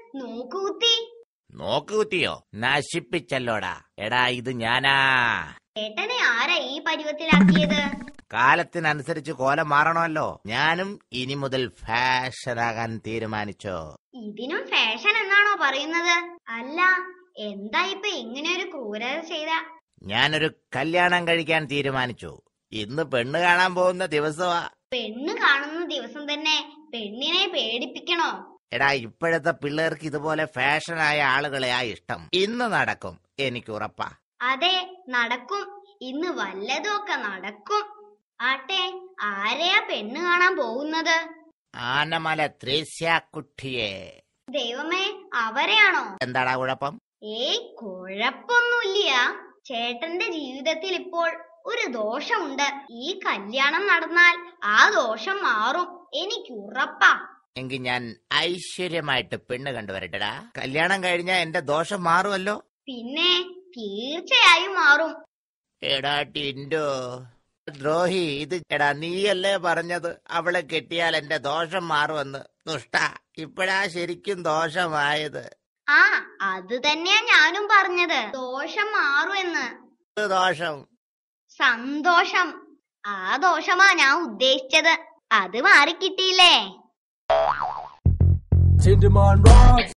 നോക്കുകുത്തി. നോക്കുകുത്തിയോ? നശിപ്പിച്ചല്ലോടാ. എടാ, ഇത് ഞാനാ. ചേട്ടനെ ആരാ ഈ പരുവത്തിലാക്കിയത്? കാലത്തിനനുസരിച്ച് കോലം മാറണമല്ലോ. ഞാനും ഇനി മുതൽ ഫാഷനാകാൻ തീരുമാനിച്ചോ? ഇതിനും ഫാഷൻ എന്നാണോ പറയുന്നത്? അല്ല, എന്താ ഇപ്പൊ ഇങ്ങനെ ഒരു ക്രൂരത ചെയ്ത? ഞാനൊരു കല്യാണം കഴിക്കാൻ തീരുമാനിച്ചു. ഇന്ന് പെണ്ണ് കാണാൻ പോകുന്ന ദിവസമാ. പെണ്ണ് കാണുന്ന ദിവസം തന്നെ പെണ്ണിനെ പേടിപ്പിക്കണോ? എടാ, ഇപ്പോഴത്തെ പിള്ളേർക്ക് ഇതുപോലെ ഫാഷനായ ആളുകളെയാ ഇഷ്ടം. ഇന്ന് നടക്കും, എനിക്ക് ഉറപ്പാ. അതെ, നടക്കും. ഇന്ന് വല്ലതുമൊക്കെ നടക്കും. ആട്ടെ, ആരെയാ പെണ്ണ് കാണാൻ പോകുന്നത്? ആനമല ത്രേസ്യാക്കുട്ടിയെ. ദൈവമേ, അവരെയാണോ? എന്താടാ കുഴപ്പം? ഏയ്, കുഴപ്പമൊന്നുമില്ല. ചേട്ടന്റെ ജീവിതത്തിൽ ഇപ്പോൾ ഒരു ദോഷമുണ്ട്. ഈ കല്യാണം നടന്നാൽ ആ ദോഷം മാറും, എനിക്ക് ഉറപ്പാ. എങ്കിൽ ഞാൻ ഐശ്വര്യമായിട്ട് പെണ്ണ് കണ്ടുവരട്ടെടാ. കല്യാണം കഴിഞ്ഞാ എന്റെ ദോഷം മാറുമല്ലോ. പിന്നെ തീർച്ചയായും മാറും. എടാ ടിൻഡോ, ദ്രോഹി, ഇത് എടാ നീയല്ലേ പറഞ്ഞത് അവളെ കെട്ടിയാൽ എന്റെ ദോഷം മാറുമെന്ന്? ദുഷ്ട, ഇപ്പഴാ ശരിക്കും ദോഷമായത്. ആ, അത് തന്നെയാ ഞാനും പറഞ്ഞത്, ദോഷം മാറുമെന്ന്. ദോഷം? സന്തോഷം. ആ ദോഷമാ ഞാൻ ഉദ്ദേശിച്ചത്. അത് മാറിക്കിട്ടിയില്ലേ?